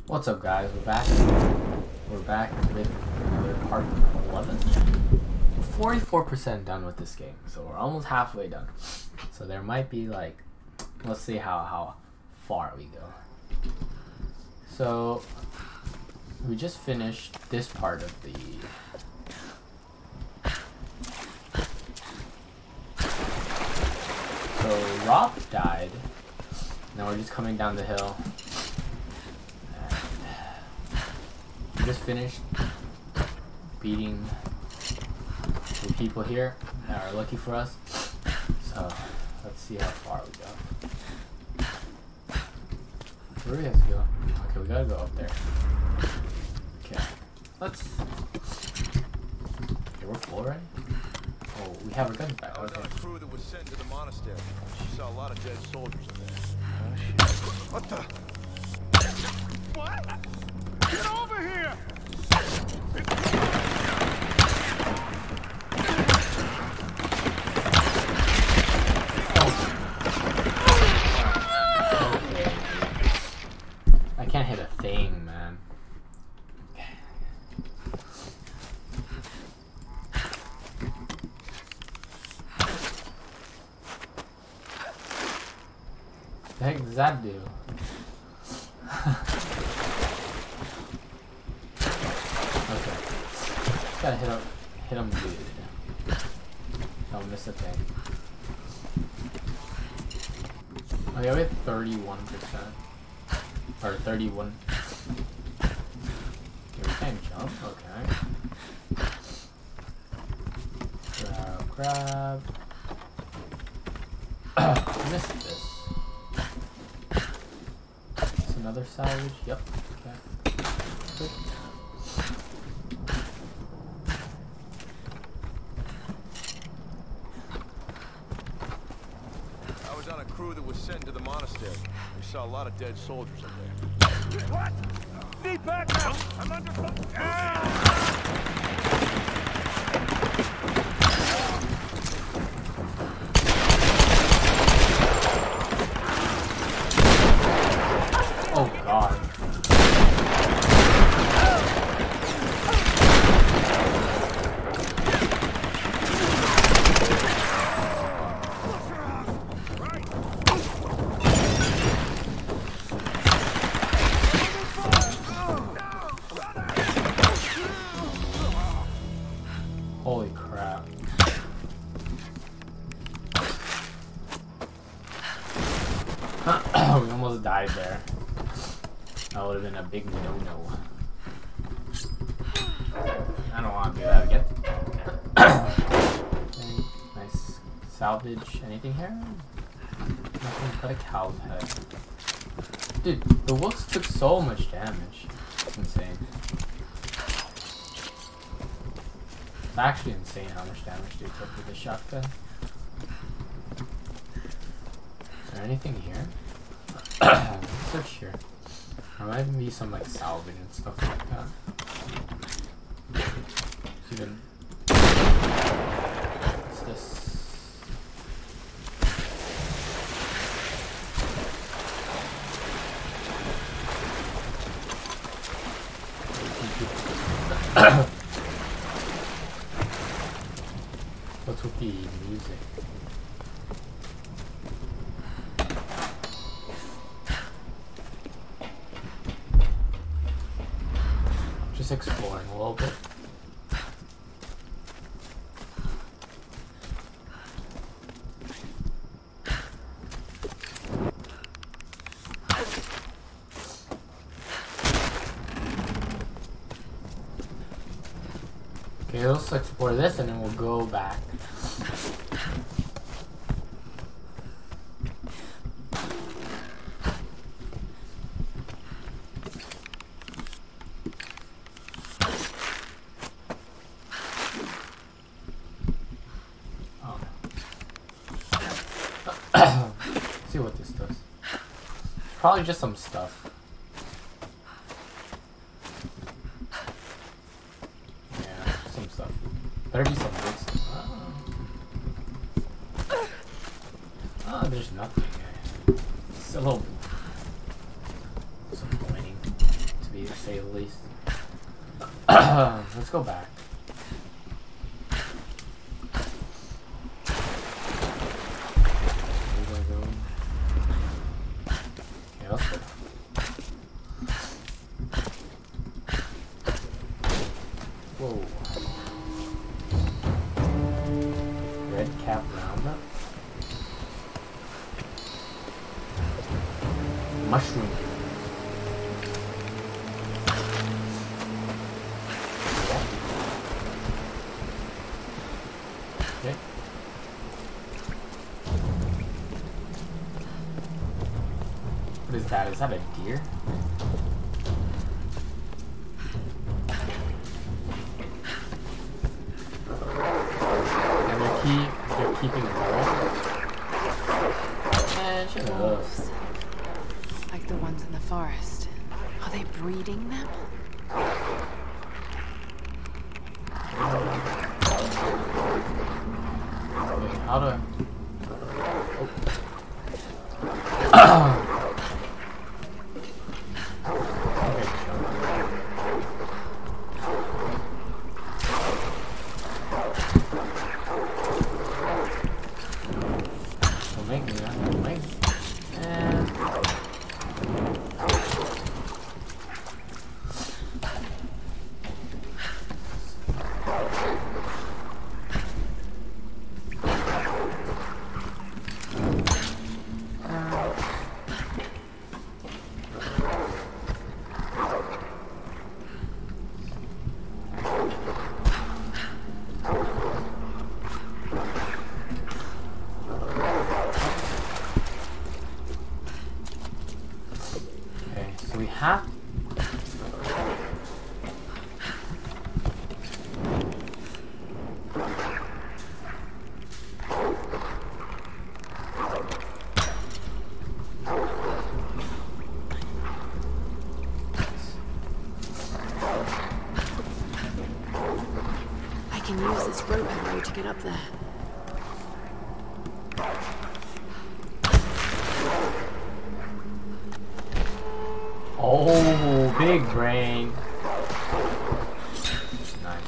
What's up, guys? We're back. We're back with another part 11. 44% done with this game, so we're almost halfway done. So there might be like, let's see how far we go. So we just finished this part of the. So Rob died. Now we're just coming down the hill. We just finished beating the people here that are lucky for us. So let's see how far we go. Where do we have to go? Okay, we gotta go up there. Okay, let's. Okay, we're full already. Oh, we have our guns back. I was on a crew that was sent to the monastery. We saw a lot of dead soldiers in there. Oh shit. What the? What? Get over here! I can't hit a thing, man. The heck does that do? Okay. Just gotta hit him good. Don't miss a thing. Oh yeah, we have 31%. Or 31. Okay, we can't jump, okay. Grab. Missed this. Another salvage. Yep. Okay. Good. I was on a crew that was sent to the monastery. We saw a lot of dead soldiers in there. What? Need backup! I'm under Oh god. Holy crap. We almost died there. That would have been a big no-no. I don't want to do that again. Okay, nice salvage. Anything here? Nothing but a cow's head. Dude, the wolves took so much damage. It's insane. It's actually insane how much damage they took with the shotgun. Is there anything here? Search here. There might even be some like salvage and stuff like that. Even what's this? What's with the music? Just exploring a little bit. Okay, let's explore this and then we'll go back. See what this does. Probably just some stuff. Yeah, some stuff. Better be some good stuff. Oh, there's nothing. It's a little disappointing, to to say the least. Let's go back. Yeah, let's go. Whoa. Red cap roundup. Mushroom. Okay. What is that? Is that a deer? And they're keeping them warm. Man, shut up. Wolves. Like the ones in the forest. Are they breeding them? Wait, how do I... Okay, sure. Don't make me, man. Don't make me. And... we have I can use this rope arrow to get up there. oh, big brain. Nice.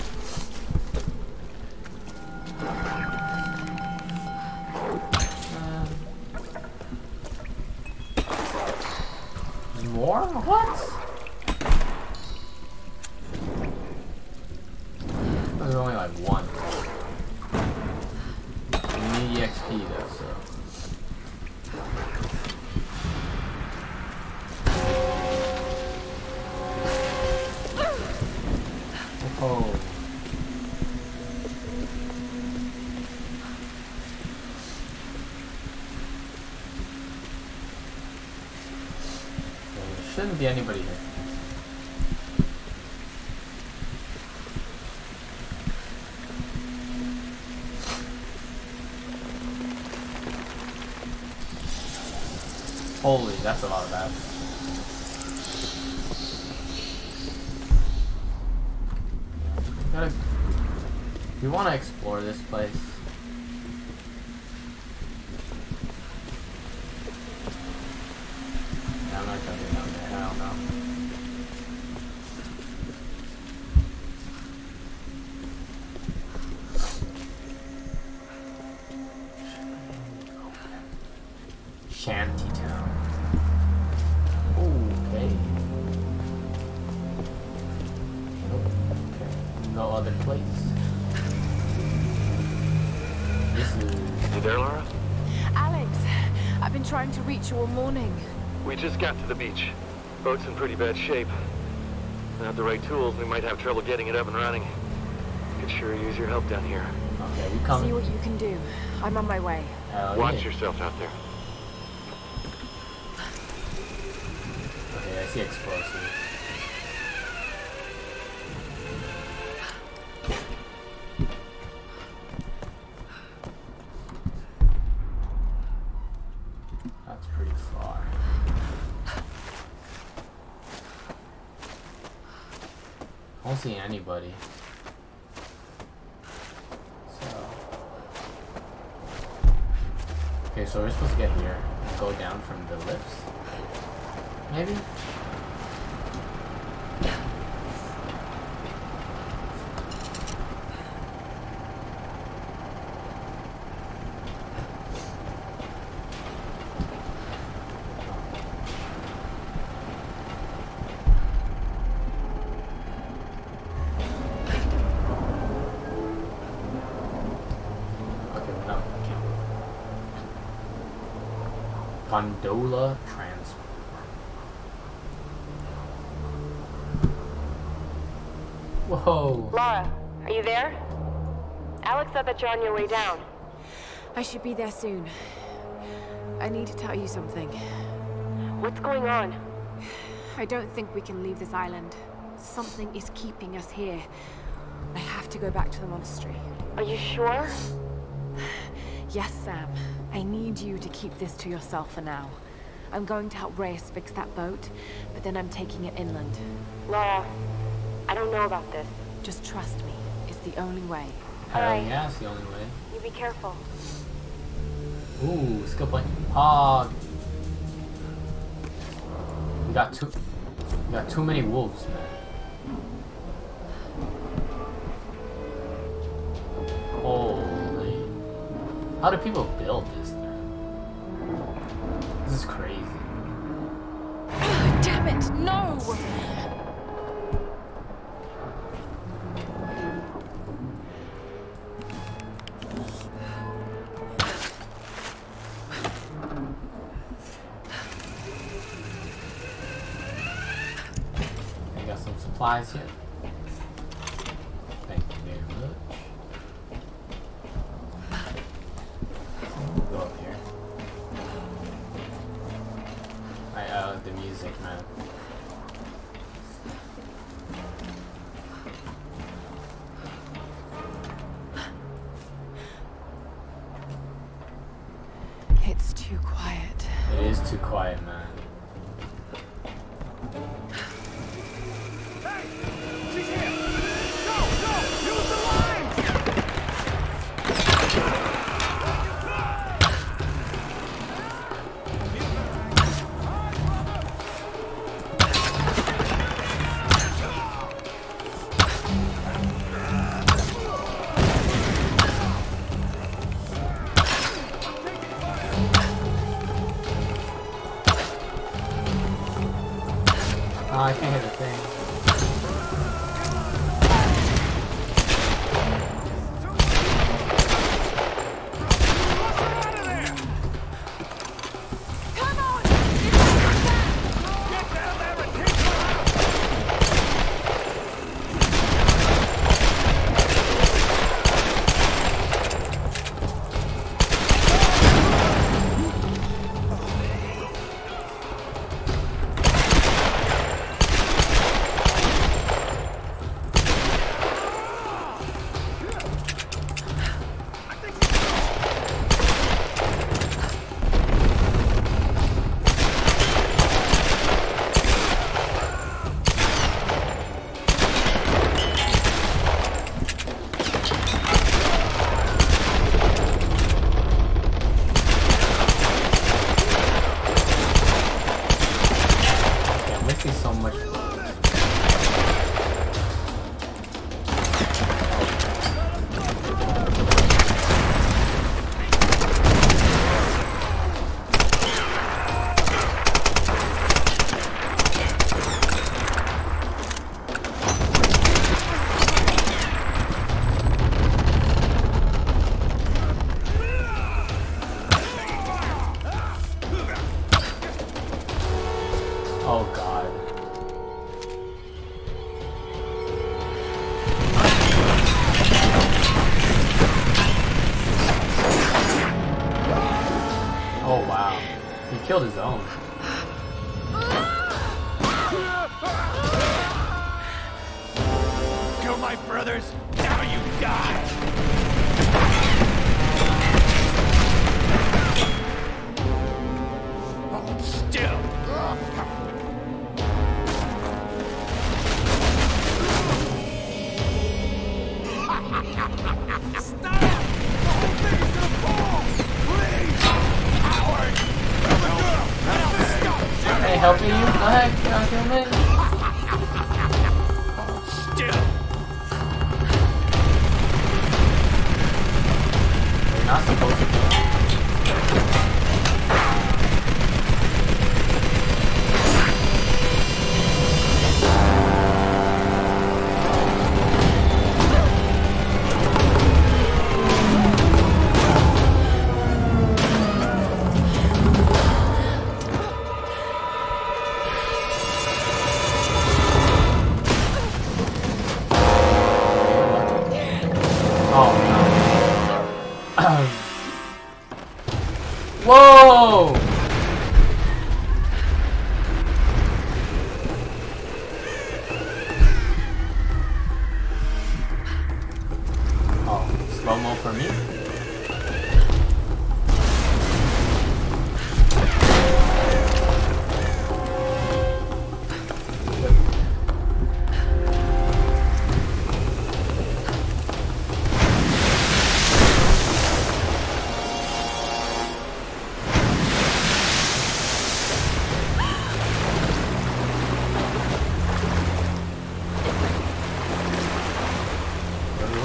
More? What? There's only like one. We need EXP though, so. Oh. There shouldn't be anybody here. Holy, that's a lot of bad. We want to explore this place. Yeah, I'm not jumping down there. I don't know. Shantytown. Okay. Okay. No other place. You there, Laura? Alex, I've been trying to reach you all morning. We just got to the beach. Boat's in pretty bad shape. Without the right tools, we might have trouble getting it up and running. Could sure use your help down here. Okay, we come. See what you can do. I'm on my way. Watch yourself out there. Okay, I see explosives. That's pretty far. I don't see anybody. Okay, so we're supposed to get here and go down from the lifts. Maybe? Gondola transfer. Whoa. Laura, are you there? Alex said that you're on your way down. I should be there soon. I need to tell you something. What's going on? I don't think we can leave this island. Something is keeping us here. I have to go back to the monastery. Are you sure? Yes, Sam. I need you to keep this to yourself for now. I'm going to help Reyes fix that boat, but then I'm taking it inland. Laura, I don't know about this. Just trust me. It's the only way. Hell Alright. yeah, it's the only way. You be careful. Ooh, skill point. Ah, we got too many wolves, man. Holy! How do people build this thing? This is crazy. Damn it! No! I got some supplies here. Thank you very much. Go up here. I like the music, man. It's too quiet. It is too quiet, man. She's here! Go! Go! Use the line! Oh, I can't hit the thing. Out of there! Come on! Get down there and take her out! I'm missing so much. Oh god. Oh wow. He killed his own. Kill my brothers, now you die! Hold still! Stop! The whole thing is gonna fall! Please! Howard! Stop! Hey, helping you? Go ahead, kill me. Hold still! You're not supposed to kill him.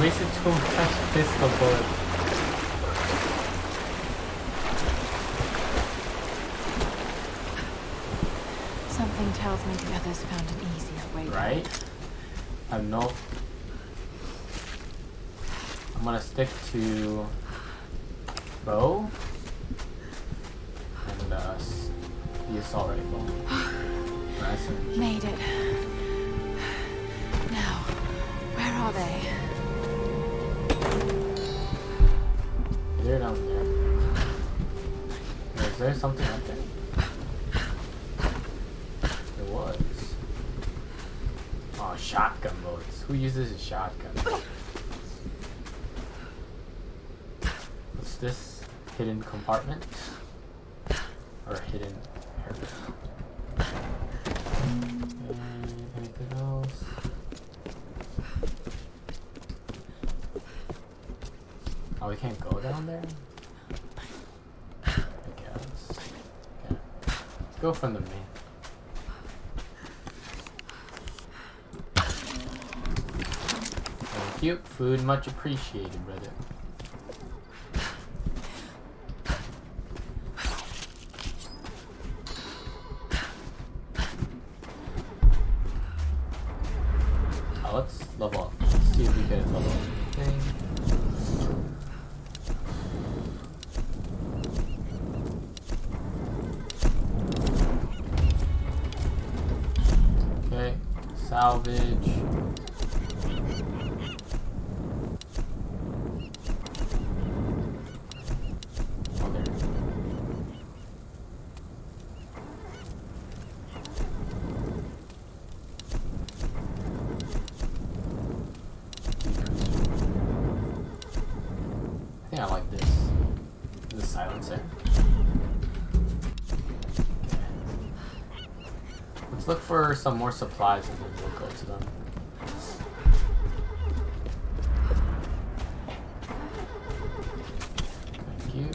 wasted too much pistol bullets. Something tells me the others found an easier way. Right? I know. I'm gonna stick to bow and the assault rifle. Nice and Made it. Now, where are they? they're down there. Is there something up there? There was. Oh, shotgun bullets. Who uses a shotgun? What's this? Hidden compartment? Or hidden area? Anything else? Oh, we can't go down there? I guess. Okay. Let's go from the main. Thank you. Food much appreciated, brother. Let's level up. Let's see if we get a level up thing. Okay, salvage. Oh, there. I think I like this. The silencer. Okay. Let's look for some more supplies and then we'll go to them. Thank you.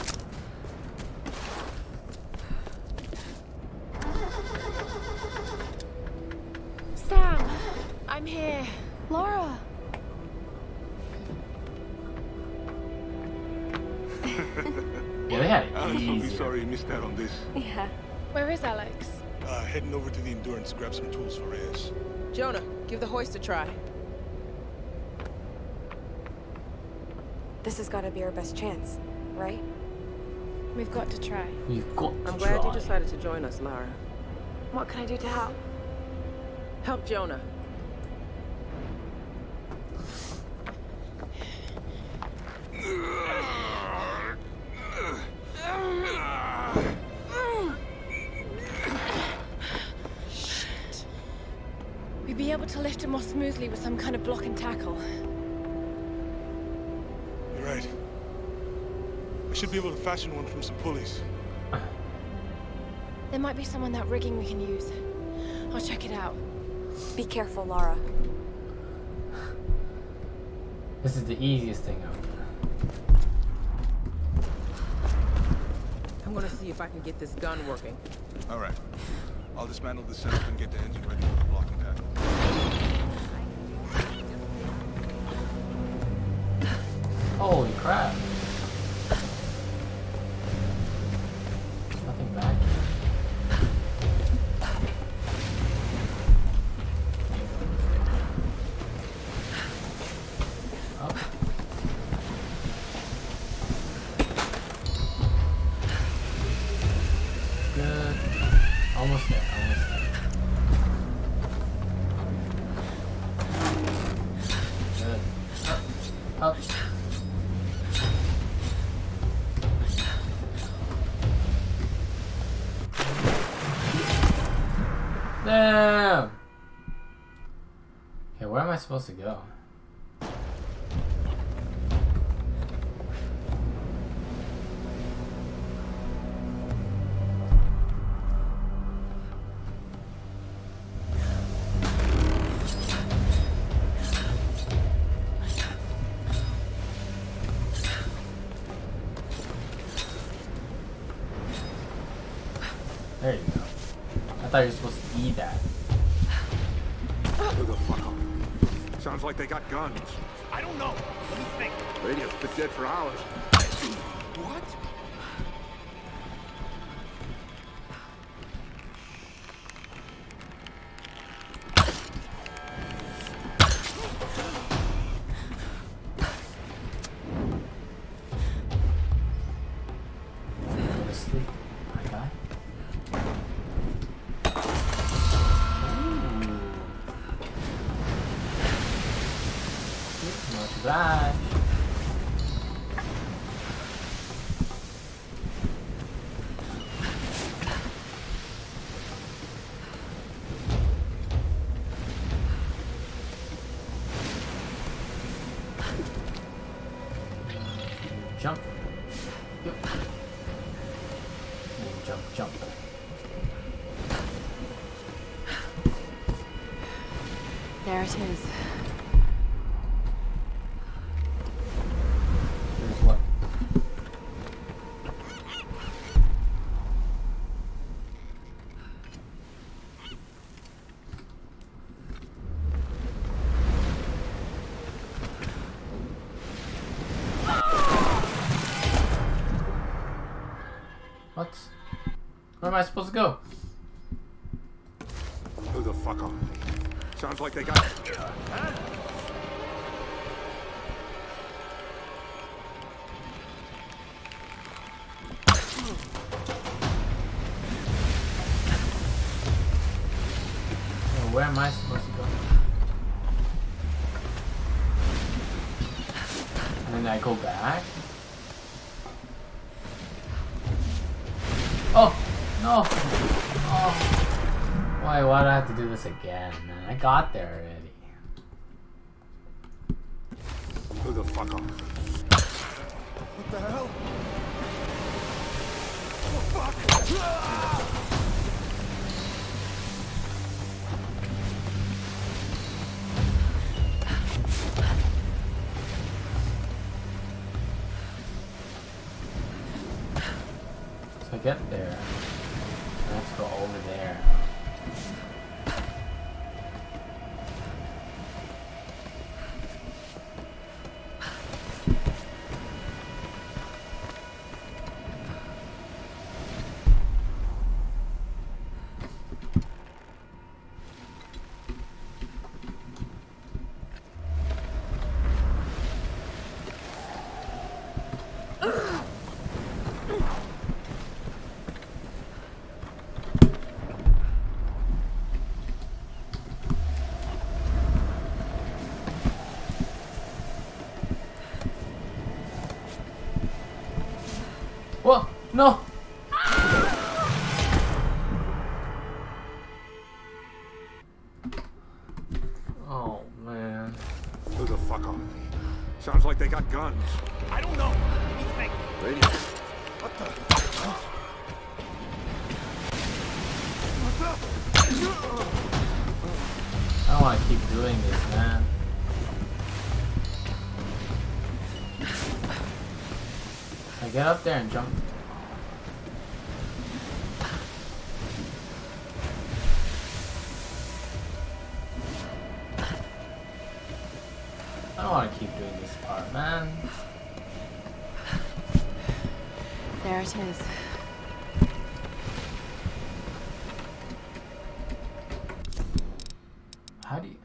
Sam, I'm here. Laura. Yeah, they had it Alex will be easy. sorry you missed out on this. Yeah. Where is Alex? Heading over to the Endurance, grab some tools for Reyes. Jonah, give the hoist a try. This has got to be our best chance, right? We've got to try. We've got to I'm glad try. you decided to join us, Lara. What can I do to help? Help Jonah. Shit. We'd be able to lift him more smoothly with some kind of block and tackle. You're right. I should be able to fashion one from some pulleys. There might be some on that rigging we can use. I'll check it out. Be careful, Lara. This is the easiest thing out there. I'm gonna see if I can get this gun working. All right. I'll dismantle the setup and get the engine ready for the block and tackle. Holy crap. Nothing back here. Oh. Good. Almost there, almost there. Good. Up. Up. Damn! Okay, where am I supposed to go? There you go. I thought you were supposed to eat that. Look the fuck up. Sounds like they got guns. I don't know. Let me think. Radio's been dead for hours. What? Go to sleep, my guy. Ooh. Much obliged. Jump. Yep. And jump, jump. There it is. Here's what? What? Where am I supposed to go? Who the fuck are they? Sounds like they got... Where am I supposed to go? And then I go back? Oh! No! Oh! Why do I have to do this again, man? I got there already. Who the fuck are they? What the hell? Oh, fuck! So get there. Let's go over there. Whoa! No! Oh, man. Who the fuck are they? Sounds like they got guns. I don't know. Let me think. Radio. What the? I don't want to keep doing this, man. I get up there and jump. I don't want to keep doing this part, man. There it is. How do you...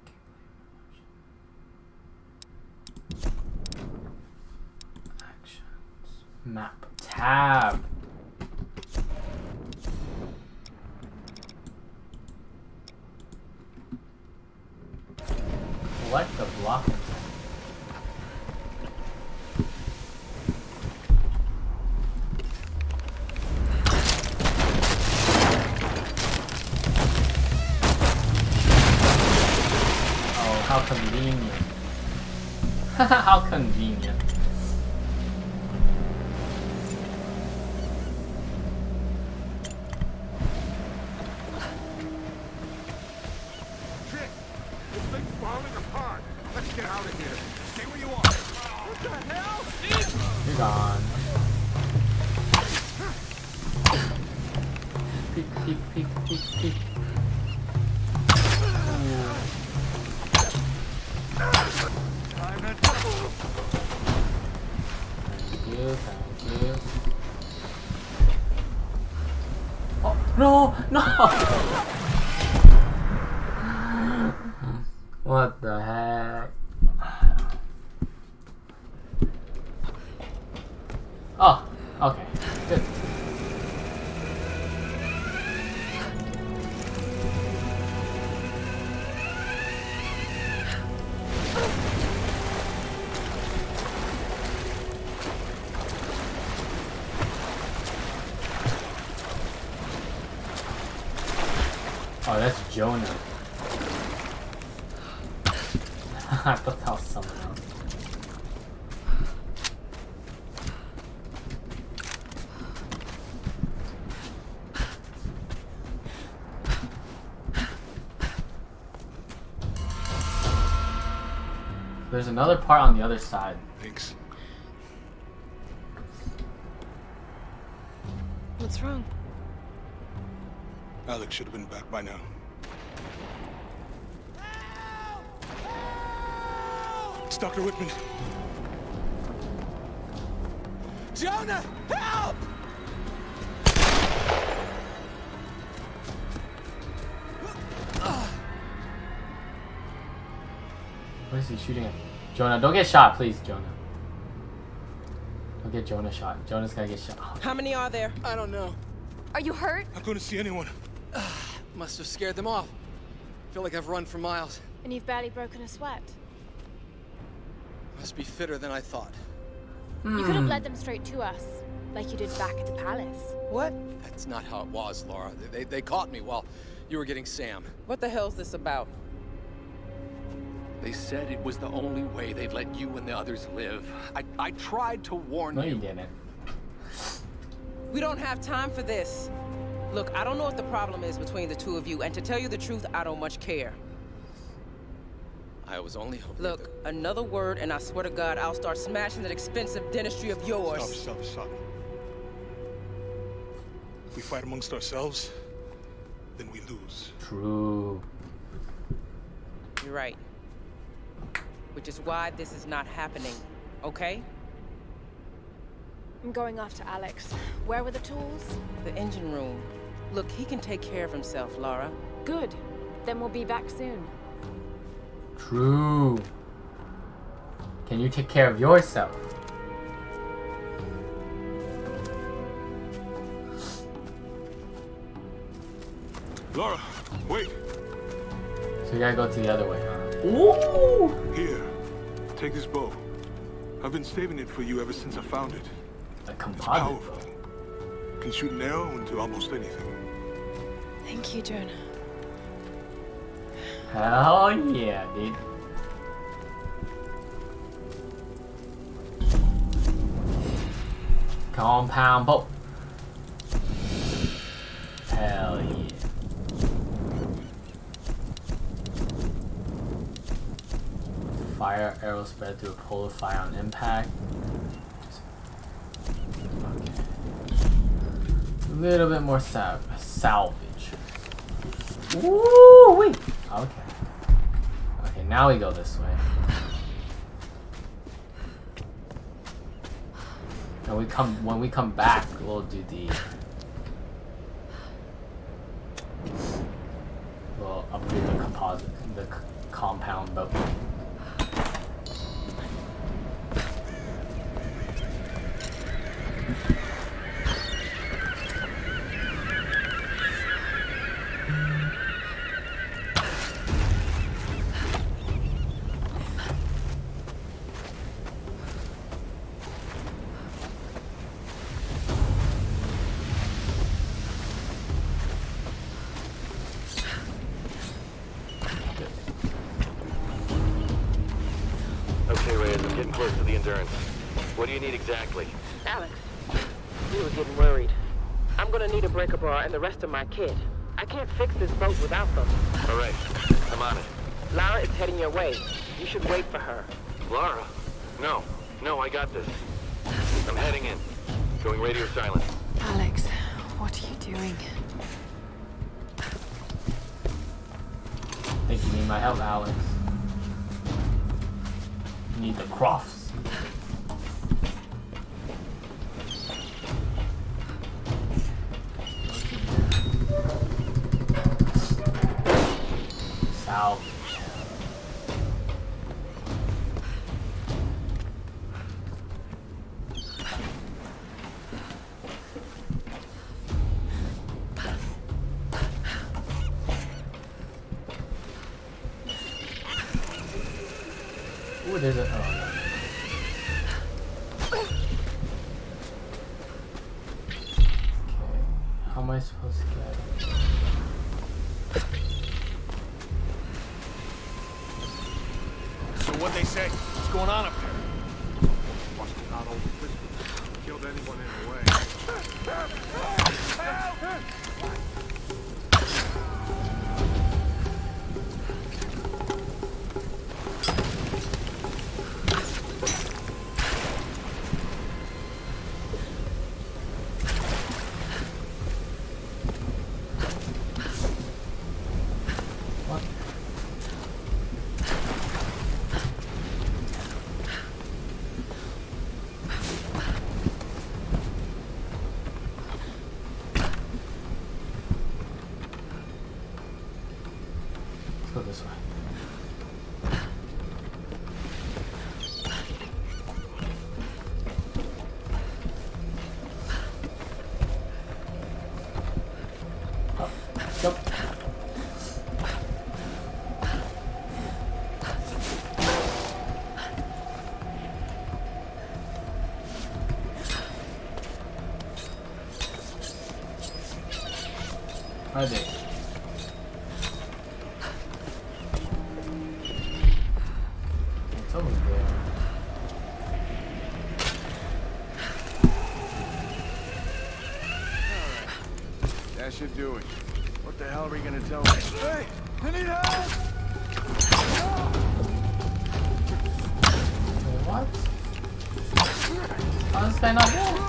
Actions. Map. Tab. Collect the block. Oh, how convenient. How convenient. Shit! This thing's falling apart. Let's get out of here. Stay where you are. What the hell? You're gone. Peek, peek, peek, peek, peek. No! No! What the heck? Oh, okay. Good. Oh, that's Jonah. I thought that was someone else. There's another part on the other side. Thanks. What's wrong? Alex should have been back by now. It's Dr. Whitman. Jonah, help! What is he shooting at? Jonah, don't get shot, please, Jonah. Don't get Jonah shot. Jonah's gotta get shot. How many are there? I don't know. Are you hurt? Not going to see anyone. Must have scared them off. Feel like I've run for miles. And you've barely broken a sweat. Must be fitter than I thought. You could have led them straight to us, like you did back at the palace. What? That's not how it was, Laura. They caught me while you were getting Sam. What the hell's this about? They said it was the only way they'd let you and the others live. I tried to warn No, you. you didn't. We don't have time for this. Look, I don't know what the problem is between the two of you, and to tell you the truth, I don't much care. I was only hoping. Look, another word, and I swear to God, I'll start smashing that expensive dentistry of yours. Stop. If we fight amongst ourselves, then we lose. True. You're right. Which is why this is not happening, okay? I'm going after Alex. Where were the tools? The engine room. Look, he can take care of himself, Laura. Good. Then we'll be back soon. True. Can you take care of yourself? Laura, wait. So you gotta go to the other way, huh? Ooh! Here, take this bow. I've been saving it for you ever since I found it. A It's composite powerful. bow. Can shoot an arrow into almost anything. Thank you, Jonah. Hell yeah, dude. Compound bow. Hell yeah. Fire arrow spread through a polar fire on impact. Okay. A little bit more salvage. Woo wee. Okay. Okay, now we go this way. And when we come back, we'll do we'll upgrade the compound boat. What do you need exactly? Alex, we were getting worried. I'm gonna need a breaker bar and the rest of my kit. I can't fix this boat without them. All right, I'm on it. Lara is heading your way. You should wait for her. Lara? No, I got this. I'm heading in. Going radio silent. Alex, what are you doing? I think you need my help, Alex. You need the crofts. salvage. Ooh, there's a... Oh, no. How am I supposed to get? So what they say? What's going on up there? Busted out old Christmas. Killed anyone in the way. Go this way. Up, jump. Right there. That should do it. What the hell are we gonna tell me? Hey! I need help! What? How is this guy not dead?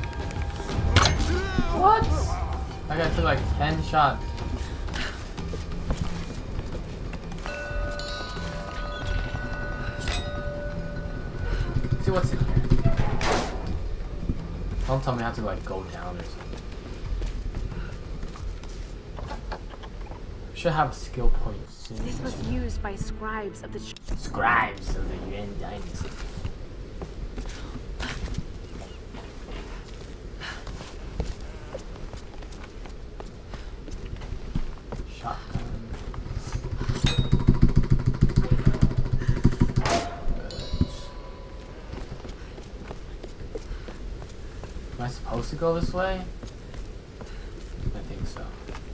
What? I got to like 10 shots. Let's see what's in here. Don't tell me I have to like go down or something. Should have a skill point soon. This was used by scribes of the scribes of the Yuan dynasty. Shotgun. Am I supposed to go this way? I think so.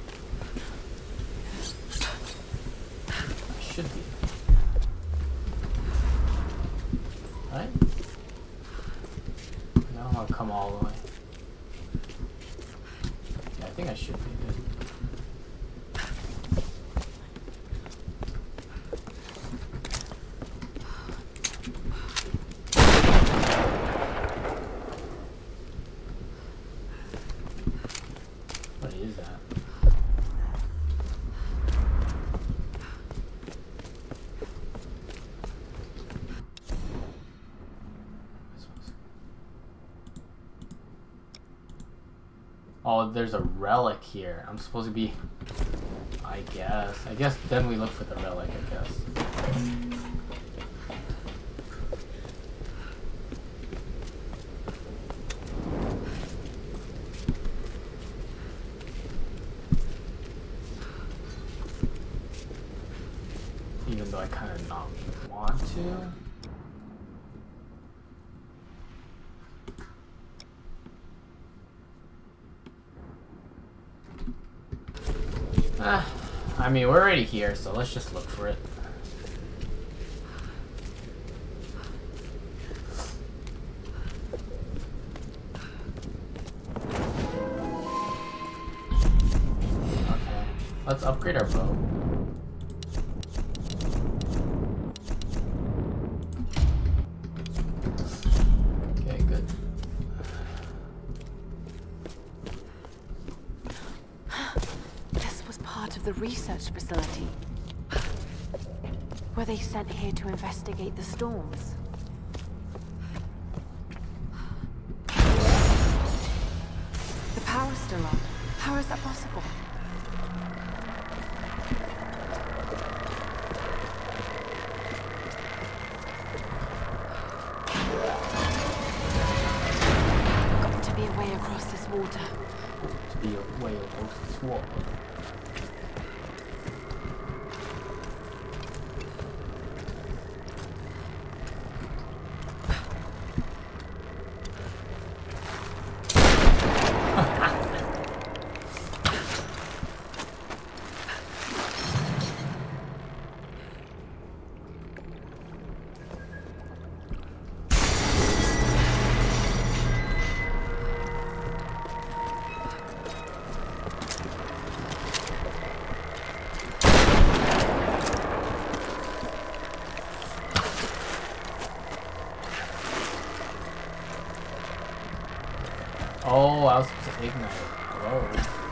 Should be. Right? I don't want to come all the way. Yeah, I think I should be good. What is that? Oh, there's a relic here. I'm supposed to be... I guess then we look for the relic, I guess. Even though I kind of not want to. I mean, we're already here, so let's just look for it. Okay, let's upgrade our bow. Okay, good. Part of the research facility. Were they sent here to investigate the storms? The power's still on. How is that possible? water. To be a whale goes to swallow. Oh, I was supposed to ignite it. Hello.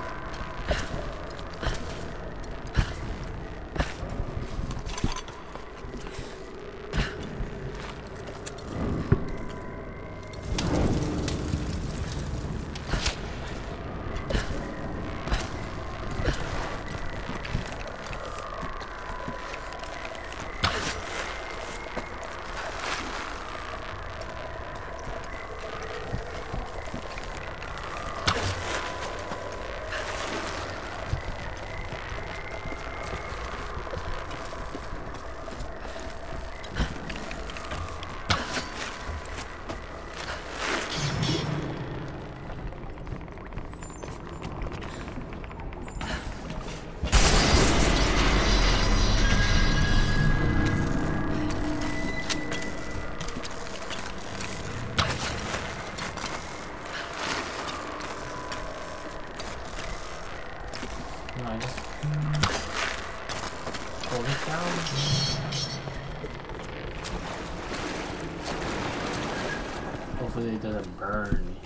Hopefully it doesn't burn me.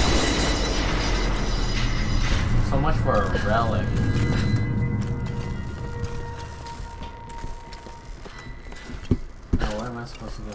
So much for a relic. Now where am I supposed to go?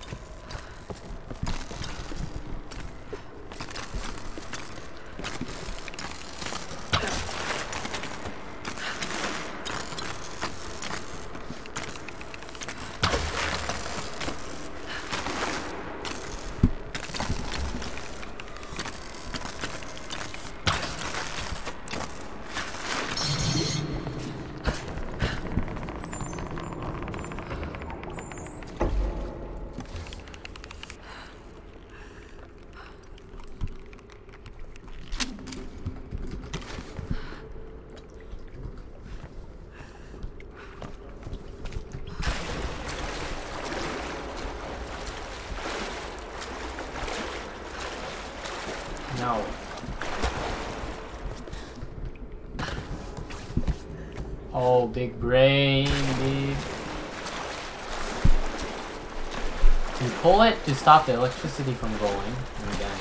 No. Oh, big brain, big. You pull it to stop the electricity from going, and then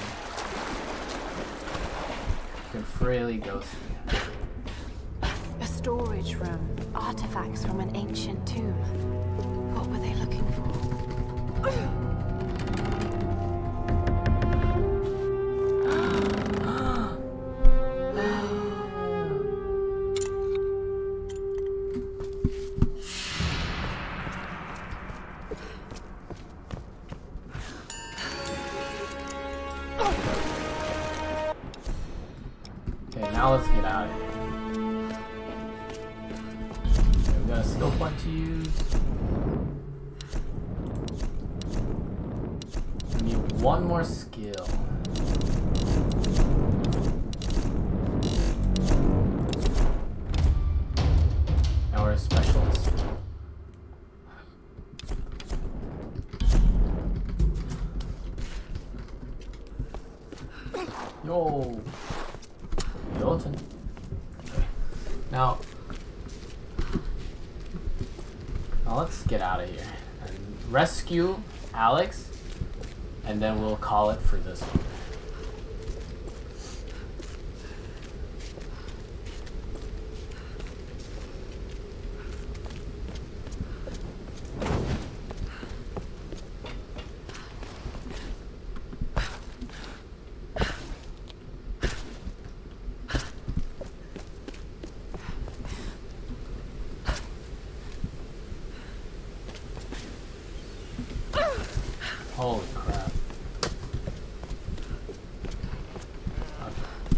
you can freely go through. A storage room. Artifacts from an ancient tomb. What were they looking for? Okay, now let's get out of here. Okay, we got a skill point to use. We need one more skill. Now we're a specialist. Yo! Skeleton. Okay. Now let's get out of here and rescue Alex, and then we'll call it for this one. Holy crap. Okay.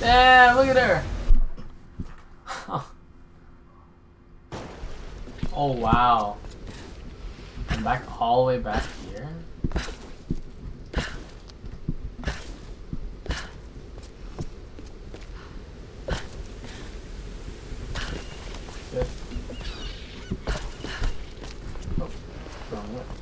Yeah, look at her. Oh wow. I'm back all the way back here. Good. Oh, wrong way.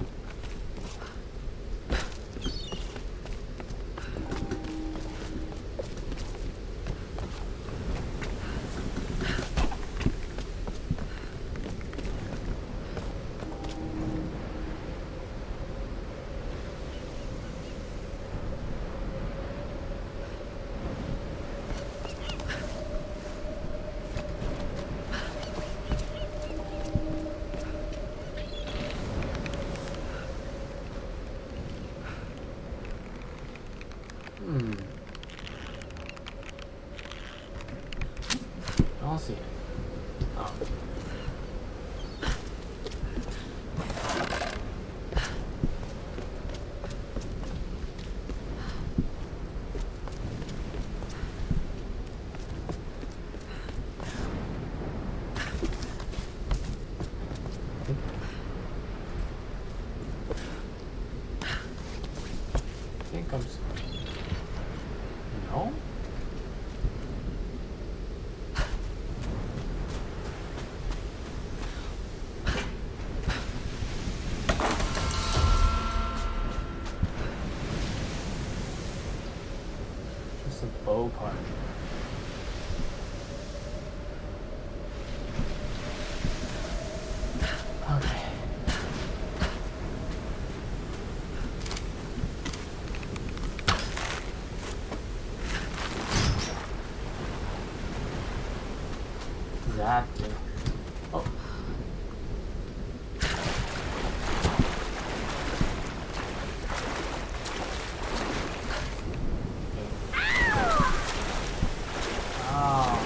I don't see it. Oh. I think I'm... No? Just a bow part. Okay. Exactly. Oh. Oh.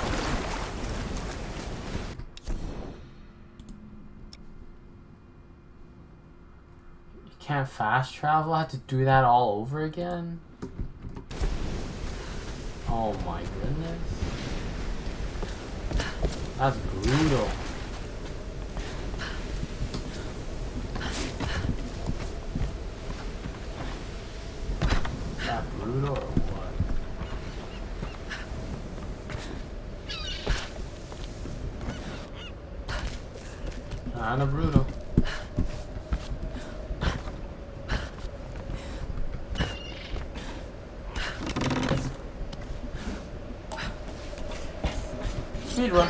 You can't fast travel? I have to do that all over again? Oh my goodness. That's brutal. Is that brutal or what? Kinda brutal. Speedrun.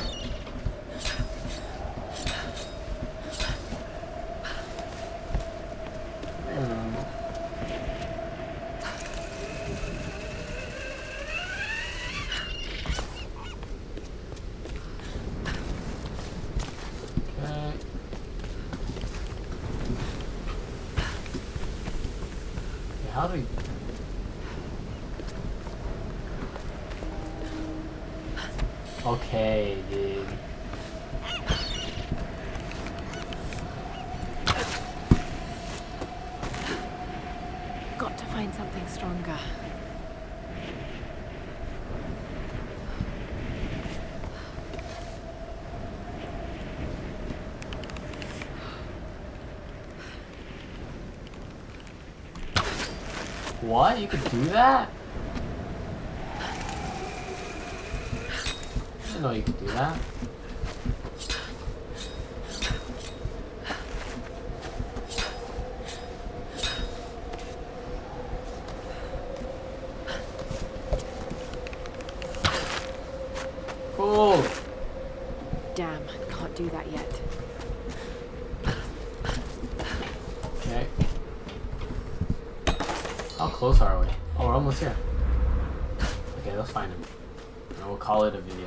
How do we... Okay, dude. Got to find something stronger. What? You could do that? I didn't know you could do that. Cool. Damn, can't do that yet. Okay. How close are we? Oh, we're almost here. Okay, let's find him. And we'll call it a video.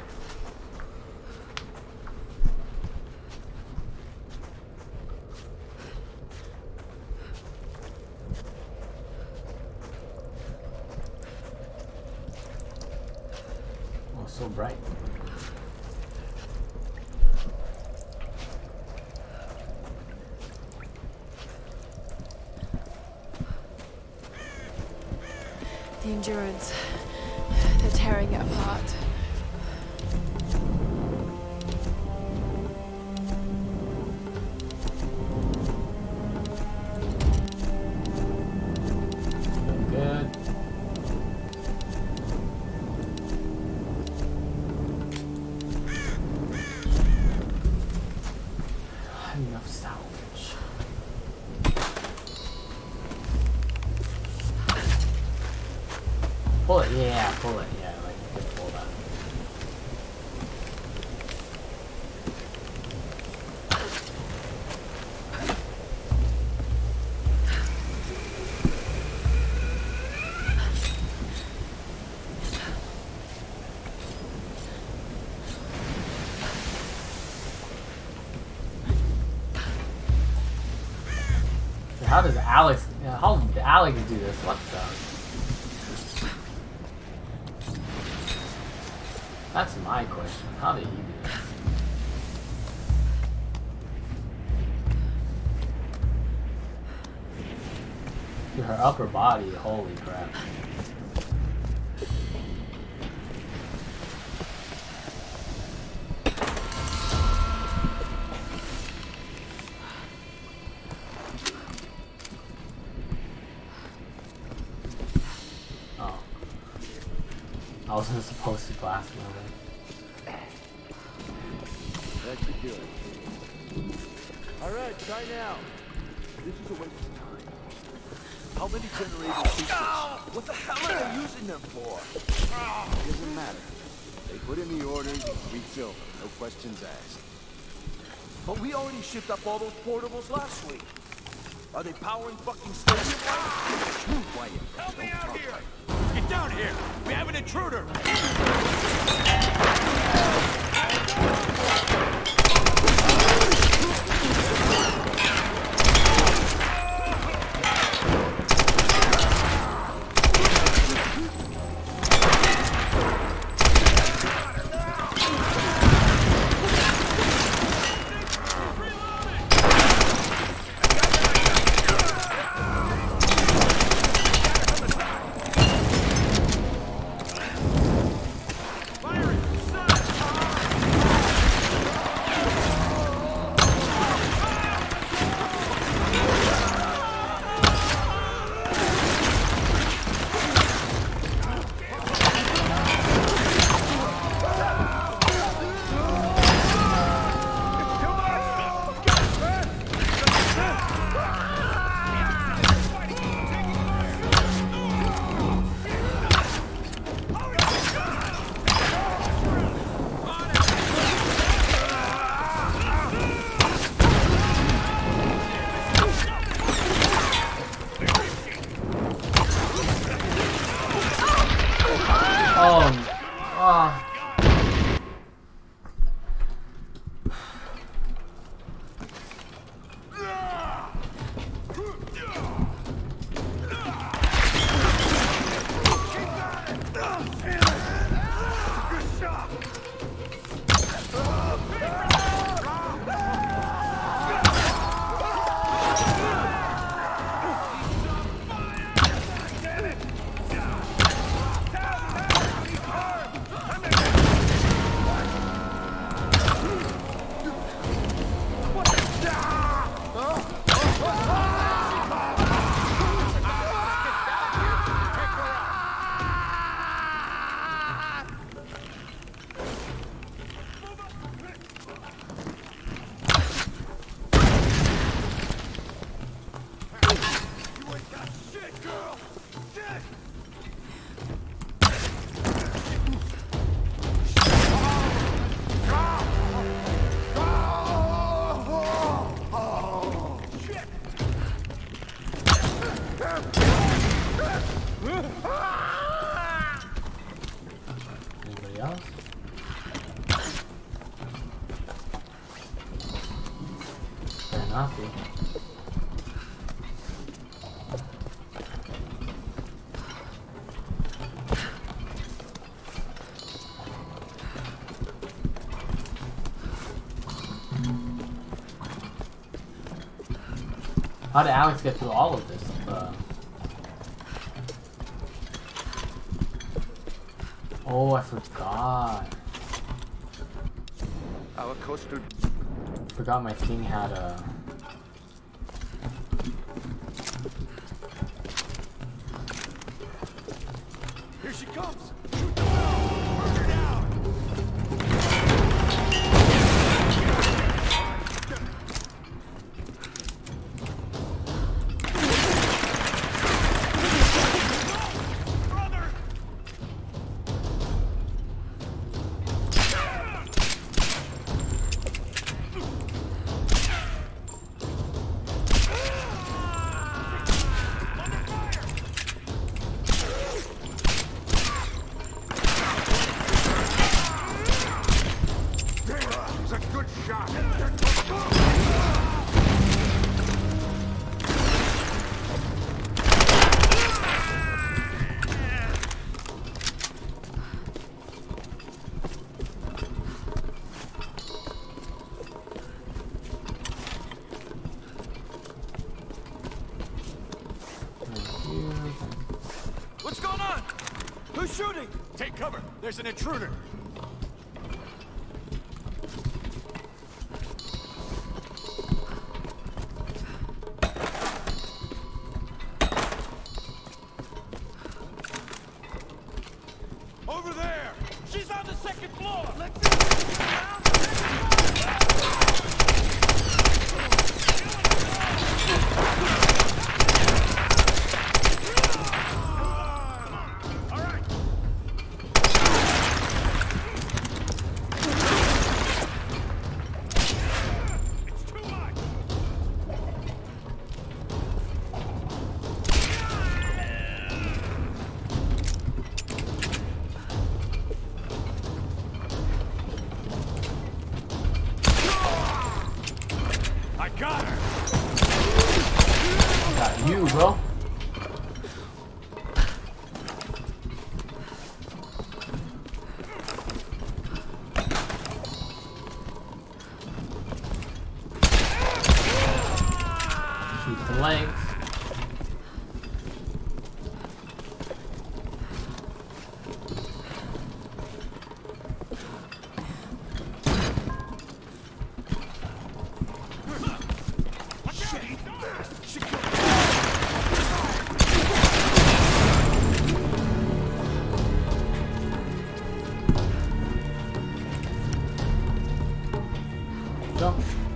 Oh, so bright. The endurance. They're tearing it apart. Good. Enough salvage. Pull it, yeah, pull it, yeah, like you can pull that. How does Alex? How did Alex do this? What the? That's my question. How did he do this? Dude, her upper body, holy crap. I wasn't supposed to blast him. That should do it. Alright, try now. This is a waste of time. How many generators do this? What the hell are they using them for? Doesn't matter. They put in the orders, refill them, no questions asked. But we already shipped up all those portables last week. Are they powering fucking stadium lights? Quiet. Help me out here! Get down here! We have an intruder! Anybody else? Better not be. How did Alex get through all of this? Oh, I forgot. Our coastal. Forgot my thing had a. Here she comes. Shoot the wall. Burn her down. What's going on? Who's shooting? Take cover. There's an intruder. Over there. She's on the second floor. Got her. Got you, bro. Shoot the legs. Go.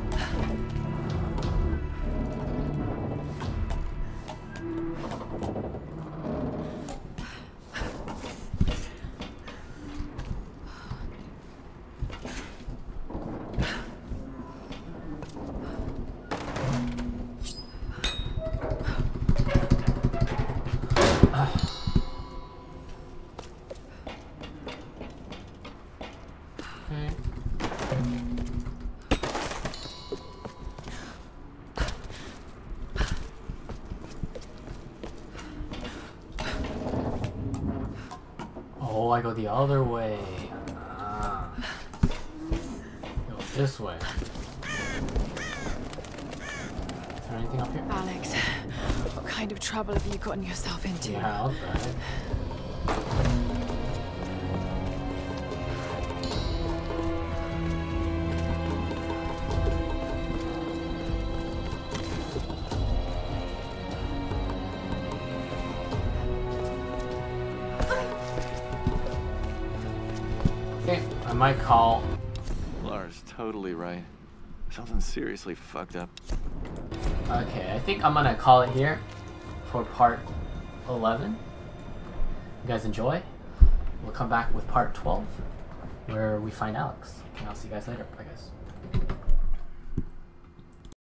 Oh, I go the other way. Ah. Go this way. Is there anything up here? Alex, what kind of trouble have you gotten yourself into? Yeah, I'll bet. Okay, I might call. Lara's totally right. Something seriously fucked up. Okay, I think I'm gonna call it here for part 11. You guys enjoy? We'll come back with part 12 where we find Alex. And I'll see you guys later. Bye, guys.